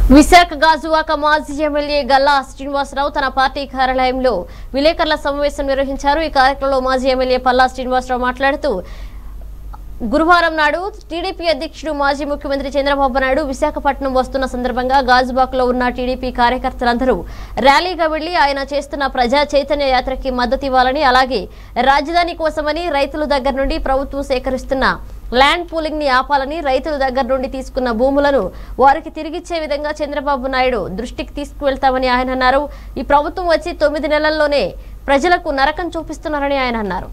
విశాఖ గాజువాక మాజీ ఎమ్మెల్యే గల్లా శ్రీనివాసరావు తన పార్టీ కార్యాలయంలో విలేకరుల సమావేశం నిర్వహించారు। ఈ కార్యక్రమంలో మాజీ ఎమ్మెల్యే పల్లా శ్రీనివాసరావు మాట్లాడుతూ గురువారం నాడు టీడీపీ అధ్యక్షుడు మాజీ ముఖ్యమంత్రి చంద్రబాబు నాయుడు విశాఖపట్నం వస్తున్న సందర్భంగా గాజువాకలో ఉన్న టీడీపీ కార్యకర్తలందరూ ర్యాలీగా వెళ్లి ఆయన చేస్తున్న ప్రజా చైతన్య యాత్రకి మద్దతు ఇవ్వాలని, అలాగే రాజధాని కోసమని రైతుల దగ్గర నుండి ప్రభుత్వం సేకరిస్తున్న ల్యాండ్ పూలింగ్ ని ఆపాలని, రైతుల దగ్గర నుండి తీసుకున్న భూములను వారికి తిరిగిచ్చే విధంగా చంద్రబాబు నాయుడు దృష్టికి తీసుకువెళ్తామని ఆయన అన్నారు। ఈ ప్రభుత్వం వచ్చి 9 నెలల్లోనే ప్రజలకు నరకం చూపిస్తున్నారని ఆయన అన్నారు।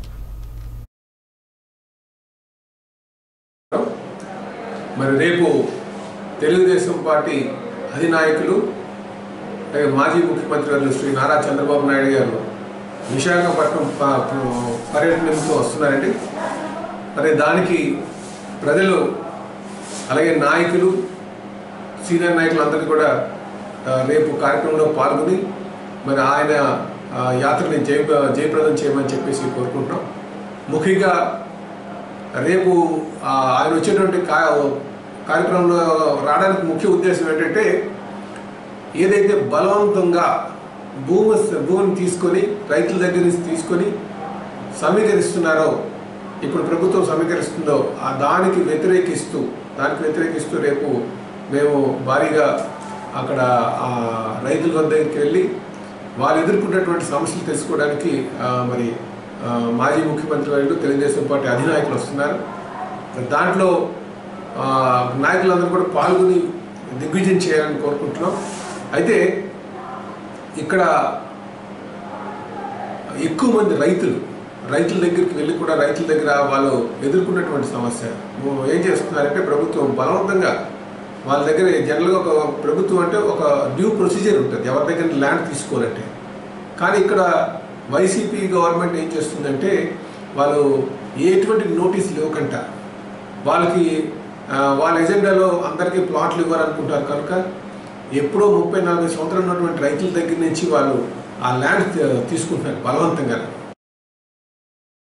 మరి రేపు తెలుగుదేశం పార్టీ అధినాయకులు మాజీ ముఖ్యమంత్రి శ్రీ నారా చంద్రబాబు నాయుడు గారు విశాఖపట్నం పర్యటనతో వస్తున్నారండి। మరి దానికి ప్రజలు అలాగే నాయకులు సీనియర్ నాయకులు అందరూ కూడా రేపు కార్యక్రమంలో పాల్గొని మరి ఆయన యాత్రని జయప్రదం చేయమని చెప్పేసి కోరుకుంటున్నాం। ముఖ్యంగా రేపు ఆయన వచ్చేటువంటి కార్యక్రమంలో రావడానికి ముఖ్య ఉద్దేశం ఏంటంటే ఏదైతే బలవంతంగా భూమిని తీసుకొని రైతుల దగ్గర నుంచి తీసుకొని సమీకరిస్తున్నారో, ఇప్పుడు ప్రభుత్వం సమీకరిస్తుందో దానికి వ్యతిరేకిస్తూ రేపు మేము భారీగా అక్కడ రైతుల దగ్గరికి వెళ్ళి వాళ్ళు ఎదుర్కొన్నటువంటి సమస్యలు తెలుసుకోవడానికి మరి మాజీ ముఖ్యమంత్రి వాళ్ళు తెలుగుదేశం పార్టీ అధినాయకులు వస్తున్నారు। దాంట్లో నాయకులందరూ కూడా పాల్గొని దిగ్విజయం చేయాలని కోరుకుంటున్నాం। అయితే ఇక్కడ ఎక్కువ మంది రైతుల దగ్గరికి వెళ్ళి కూడా రైతుల దగ్గర వాళ్ళు ఎదుర్కొన్నటువంటి సమస్య ఏం చేస్తున్నారంటే ప్రభుత్వం బలవంతంగా వాళ్ళ దగ్గర జనరల్గా ఒక ప్రభుత్వం అంటే ఒక డ్యూ ప్రొసీజర్ ఉంటుంది ఎవరి దగ్గర ల్యాండ్ తీసుకోవాలంటే, కానీ ఇక్కడ వైసీపీ గవర్నమెంట్ ఏం చేస్తుందంటే వాళ్ళు ఎటువంటి నోటీస్ లేవకంట వాళ్ళకి వాళ్ళ ఎజెండాలో అందరికీ ప్లాట్లు ఇవ్వాలనుకుంటారు కనుక ఎప్పుడో 30-40 సంవత్సరాలు ఉన్నటువంటి రైతుల దగ్గర నుంచి వాళ్ళు ఆ ల్యాండ్ తీసుకుంటున్నారు బలవంతంగా।